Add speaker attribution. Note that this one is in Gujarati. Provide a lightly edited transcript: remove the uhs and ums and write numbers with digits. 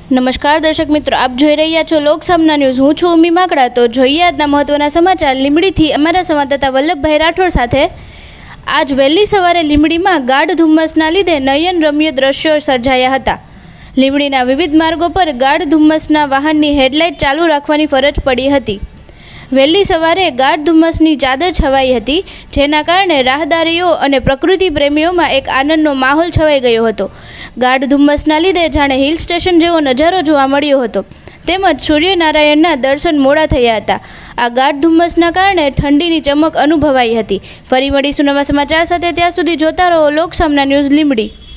Speaker 1: નમસ્કાર દર્શક મિત્રો, આપ જોઈ રહ્યા છો લોકસામના ન્યૂઝ। હું છું ઉમી માકડા। તો જોઈએ આજના મહત્વના સમાચાર લીંબડીથી અમારા સંવાદદાતા વલ્લભભાઈ રાઠોડ સાથે। આજ વહેલી સવારે લીંબડીમાં ગાઢ ધુમ્મસના લીધે નયનરમ્ય દ્રશ્યો સર્જાયા હતા। લીંબડીના વિવિધ માર્ગો પર ગાઢ ધુમ્મસના વાહનની હેડલાઇટ ચાલુ રાખવાની ફરજ પડી હતી। વહેલી સવારે ગાઢ ધુમ્મસની ચાદર છવાઈ હતી, જેના કારણે રાહદારીઓ અને પ્રકૃતિ પ્રેમીઓમાં એક આનંદનો માહોલ છવાઈ ગયો હતો। ગાઢ ધુમ્મસના લીધે જાણે હિલ સ્ટેશન જેવો નજારો જોવા મળ્યો હતો, તેમજ સૂર્યનારાયણના દર્શન મોડા થયા હતા। આ ગાઢ ધુમ્મસના કારણે ઠંડીની ચમક અનુભવાઈ હતી। ફરી મળીશું નવા સમાચાર સાથે, ત્યાં સુધી જોતા રહો લોકસામના ન્યૂઝ લીંબડી।